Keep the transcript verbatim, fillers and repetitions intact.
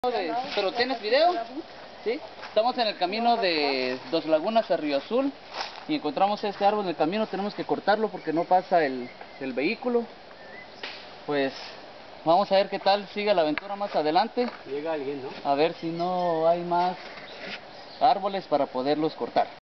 De- ¿Pero tienes video? Sí. Estamos en el camino de Dos Lagunas a Río Azul y encontramos este árbol en el camino. Tenemos que cortarlo porque no pasa el, el vehículo. Pues vamos a ver qué tal sigue la aventura más adelante. Llega alguien, ¿no? A ver si no hay más árboles para poderlos cortar.